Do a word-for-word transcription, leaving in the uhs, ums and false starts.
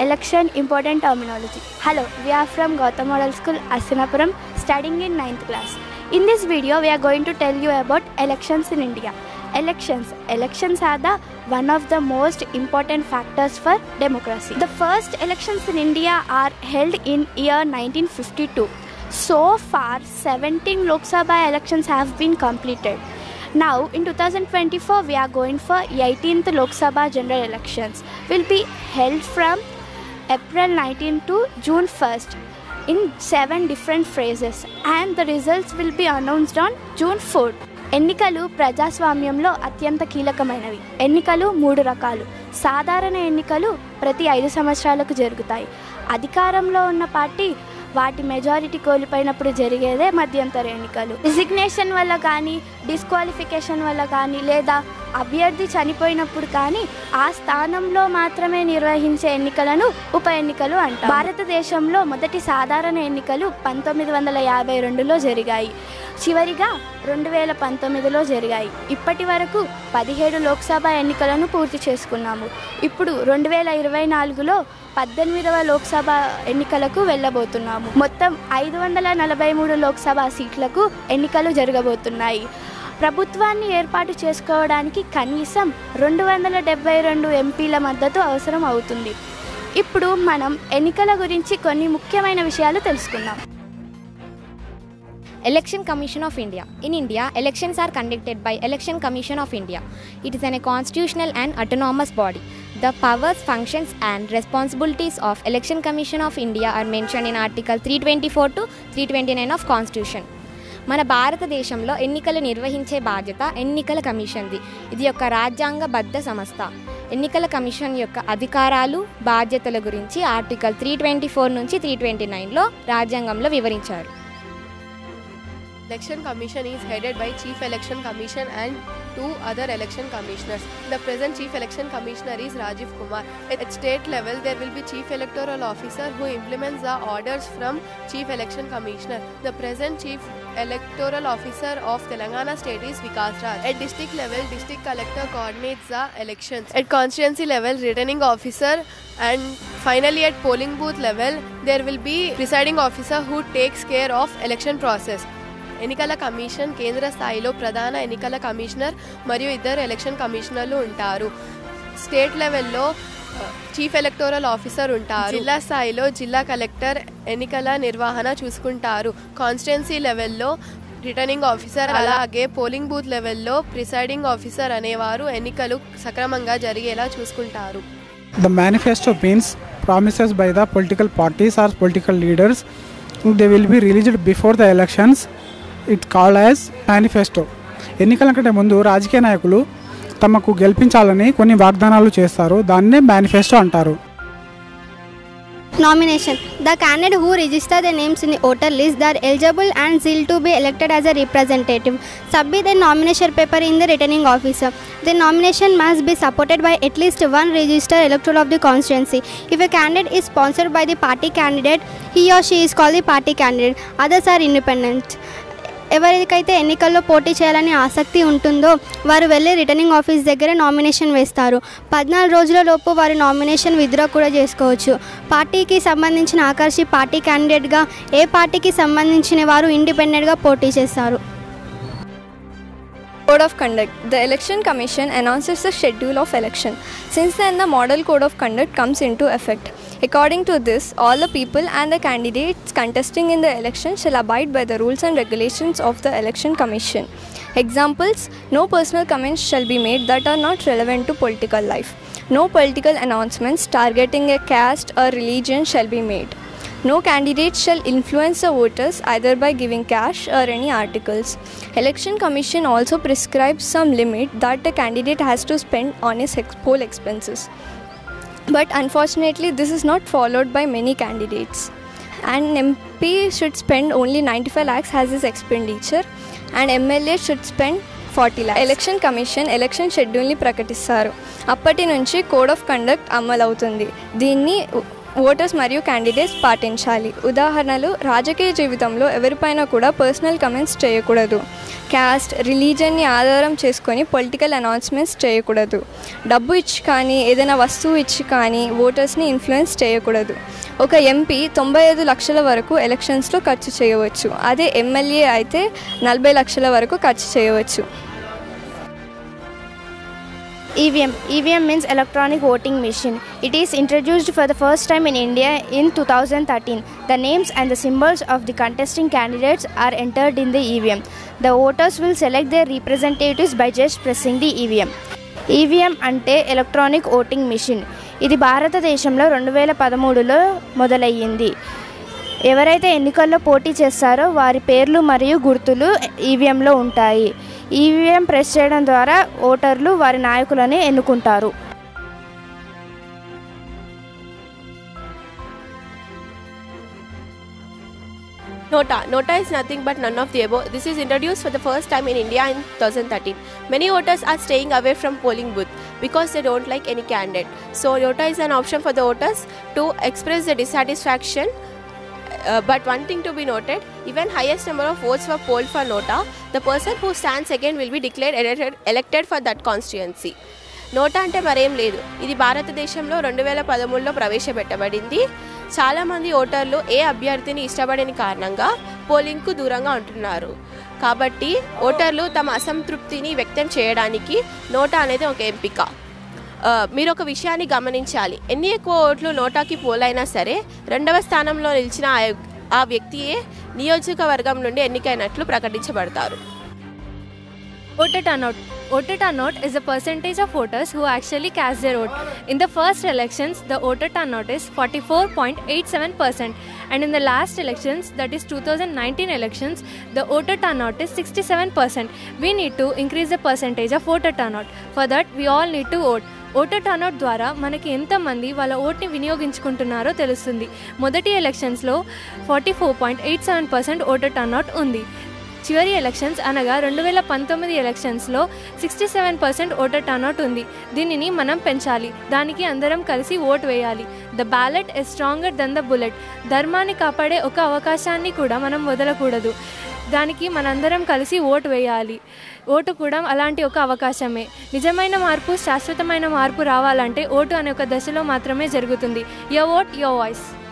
Election important terminology. Hello, we are from Gautam Model School, Asinapuram, studying in ninth class. In this video, we are going to tell you about elections in India. Elections. Elections are the one of the most important factors for democracy. The first elections in India are held in year nineteen fifty-two. So far, seventeen Lok Sabha elections have been completed. Now, in two thousand twenty-four, we are going for eighteenth Lok Sabha general elections. Will be held from April nineteenth to June first in seven different phases, and the results will be announced on June fourth. ఎన్నికలు ప్రజాస్వామ్యంలో అత్యంత కీలకమైనవి. ఎన్నికలు మూడు రకాలు. సాధారణ ఎన్నికలు ప్రతి ఐదు సంవత్సరాలకు జరుగుతాయి. అధికారంలో ఉన్న పార్టీ వాటి మెజారిటీ కోల్పోయినప్పుడు జరిగేదే మధ్యంతర ఎన్నికలు. రిజిగ్నేషన్ వల్ల కానీ, డిస్క్వాలిఫికేషన్ వల్ల కానీ, లేదా అభ్యర్థి చనిపోయినప్పుడు కానీ ఆ స్థానంలో మాత్రమే నిర్వహించే ఎన్నికలను ఉప ఎన్నికలు అంటారు. భారతదేశంలో మొదటి సాధారణ ఎన్నికలు పంతొమ్మిది వందల యాభై రెండులో జరిగాయి. చివరిగా రెండు వేల పంతొమ్మిదిలో జరిగాయి. ఇప్పటి వరకు పదిహేడు లోక్సభ ఎన్నికలను పూర్తి చేసుకున్నాము. ఇప్పుడు రెండు వేల ఇరవై నాలుగులో పద్దెనిమిదవ లోక్సభ ఎన్నికలకు వెళ్ళబోతున్నాము. మొత్తం ఐదు వందల నలభై మూడు లోక్సభ సీట్లకు ఎన్నికలు జరగబోతున్నాయి. ప్రభుత్వాన్ని ఏర్పాటు చేసుకోవడానికి కనీసం రెండు వందల డెబ్బై రెండు ఎంపీల మద్దతు అవసరం అవుతుంది. ఇప్పుడు మనం ఎన్నికల గురించి కొన్ని ముఖ్యమైన విషయాలు తెలుసుకుందాం. Election Commission of India. In India, elections are conducted by Election Commission of India. It is a constitutional and autonomous body. The powers, functions and responsibilities of Election Commission of India are mentioned in Article three twenty-four to three twenty-nine of Constitution. మన భారతదేశంలో ఎన్నికలు నిర్వహించే బాధ్యత ఎన్నికల కమిషన్ది. ఇది యొక్క రాజ్యాంగబద్ధ సంస్థ. ఎన్నికల కమిషన్ యొక్క అధికారాలు, బాధ్యతల గురించి ఆర్టికల్ త్రీ ట్వంటీ ఫోర్ నుంచి త్రీ ట్వంటీ నైన్లో రాజ్యాంగంలో వివరించారు. Election Commission is headed by Chief Election Commission and two other election commissioners. The present Chief Election Commissioner is Rajiv Kumar. At state level, there will be Chief Electoral Officer who implements the orders from Chief Election Commissioner. The present Chief Electoral Officer of Telangana State is Vikas Raj. At district level, District Collector coordinates the elections. At constituency level, Returning Officer, and finally at polling booth level, there will be Presiding Officer who takes care of election process. ఎన్నికల commission కేంద్ర స్థాయిలో ప్రధాన ఎన్నికల commissioner మరియు ఇద్దరు election కమిషనర్లు ఉంటారు. State లెవెల్లో చీఫ్ ఎలక్టోరల్ ఆఫీసర్ ఉంటారు. జిల్లా స్థాయిలో జిల్లా కలెక్టర్ ఎన్నికల నిర్వహణ చూసుకుంటారు. కాన్స్టిట్యున్సీ లెవెల్లో రిటర్నింగ్ ఆఫీసర్, అలాగే పోలింగ్ బూత్ లెవెల్లో ప్రిసైడింగ్ ఆఫీసర్ అనేవారు ఎన్నికలు సక్రమంగా జరిగేలా చూసుకుంటారు. The manifesto means promises by the political parties or political leaders. They will be released before the elections. It called as manifesto. ఎన్నికల కంటే ముందు రాజకీయ నాయకులు తమకు గెలిపించాలని కొన్ని వాగ్దానాలు చేస్తారు. దాన్నే మేనిఫెస్టో అంటారు. Nomination. The candidate who register their names in the voter list, they are eligible and sealed to be elected as a representative. Submit the nomination paper in the returning officer. The nomination must be supported by at least one registered electoral of the constituency. If a candidate is sponsored by the party candidate, he or she is called the party candidate. Others are independent. ఎవరికైతే ఎన్నికల్లో పోటీ చేయాలని ఆసక్తి ఉంటుందో వారు వెళ్ళి returning office దగ్గర nomination వేస్తారు. పద్నాలుగు రోజుల లోపు వారు నామినేషన్ విత్డ్రా కూడా చేసుకోవచ్చు. పార్టీకి సంబంధించిన ఆకర్షి పార్టీ క్యాండిడేట్గా, ఏ పార్టీకి సంబంధించిన వారు ఇండిపెండెంట్గా పోటీ చేస్తారు. Code of Conduct. The Election Commission announces the schedule of election. Since then, the Model Code of Conduct comes into effect. According to this, all the people and the candidates contesting in the election shall abide by the rules and regulations of the Election Commission. Examples: no personal comments shall be made that are not relevant to political life. No political announcements targeting a caste or religion shall be made. No candidate shall influence the voters either by giving cash or any articles. Election Commission also prescribes some limit that a candidate has to spend on his poll expenses. But unfortunately, this is not followed by many candidates. An M P should spend only ninety-five lakhs as his expenditure, and M L A should spend forty lakhs. Election Commission election schedule ని ప్రకటిస్తారు. అప్పటి నుంచి code of conduct అమలు అవుతుంది. దీన్ని voters మరియు candidates పాటించాలి. ఉదాహరణలు, రాజకీయ జీవితంలో ఎవరిపైన కూడా పర్సనల్ కమెంట్స్ చేయకూడదు. క్యాస్ట్, రిలీజన్ని ఆధారం చేసుకొని పొలిటికల్ అనౌన్స్మెంట్స్ చేయకూడదు. డబ్బు ఇచ్చి కానీ ఏదైనా వస్తువు ఇచ్చి కానీ ఓటర్స్ని ఇన్ఫ్లుయెన్స్ చేయకూడదు. ఒక ఎంపీ తొంభై ఐదు లక్షల వరకు ఎలక్షన్స్లో ఖర్చు చేయవచ్చు. అదే ఎమ్మెల్యే అయితే నలభై లక్షల వరకు ఖర్చు చేయవచ్చు. E V M. E V M means electronic voting machine. It is introduced for the first time in India in two thousand thirteen. The names and the symbols of the contesting candidates are entered in the E V M. The voters will select their representatives by just pressing the E V M. E V M అంటే electronic voting machine. ఇది భారతదేశంలో రెండు వేల పదమూడులో మొదలయ్యింది. ఎవరైతే ఎన్నికల్లో పోటీ చేస్తారో వారి పేర్లు మరియు గుర్తులు ఈవీఎంలో ఉంటాయి. ఈవీఎం ప్రెస్ చేయడం ద్వారా ఓటర్లు వారి నాయకులను ఎన్నుకుంటారు. Nota. Nota is nothing but none of the above. This is introduced for the first time in India in twenty thirteen. Many voters are staying away from polling booth because they don't like any candidate. So Nota is an option for the voters to express their dissatisfaction. Uh, but one thing to be noted, even highest number of votes were polled for Nota, the person who stands second will be declared elected, elected for that constituency. నోటా అంటే మరేం లేదు. ఇది భారతదేశంలో రెండు వేల పదమూడులో ప్రవేశపెట్టబడింది. చాలామంది ఓటర్లు ఏ అభ్యర్థిని ఇష్టపడని కారణంగా పోలింగ్కు దూరంగా ఉంటున్నారు. కాబట్టి ఓటర్లు తమ అసంతృప్తిని వ్యక్తం చేయడానికి నోటా అనేది ఒక ఎంపిక. మీరు ఒక విషయాన్ని గమనించాలి. ఎన్ని ఎక్కువ ఓట్లు నోటాకి పోలైనా సరే రెండవ స్థానంలో నిలిచిన ఆ వ్యక్తియే నియోజకవర్గం నుండి ఎన్నికైనట్లు ప్రకటించబడతారు. Voter turnout. Voter turnout is the percentage of voters who actually cast their vote. In the first elections, the voter turnout is forty-four point eight seven percent, and in the last elections, that is two thousand nineteen elections, the voter turnout is sixty-seven percent. We need to increase the percentage of voter turnout. For that, we all need to vote. Voter turnout ద్వారా మనకి ఎంతమంది వాళ్ళ ఓట్ని వినియోగించుకుంటున్నారో తెలుస్తుంది. మొదటి ఎలక్షన్స్లో forty four point eight seven percent voter turnout ఉంది. చివరి ఎలక్షన్స్ అనగా రెండు వేల పంతొమ్మిది ఎలక్షన్స్లో sixty seven percent voter turnout ఉంది. దీనిని మనం పెంచాలి. దానికి అందరం కలిసి ఓట్ వేయాలి. The ballot is stronger than the bullet. ధర్మాన్ని కాపాడే ఒక అవకాశాన్ని కూడా మనం వదలకూడదు. దానికి మనందరం కలిసి ఓటు వేయాలి. ఓటు కూడా అలాంటి ఒక అవకాశమే. నిజమైన మార్పు, శాశ్వతమైన మార్పు రావాలంటే ఓటు అనే ఒక దశలో మాత్రమే జరుగుతుంది. Your vote, your voice.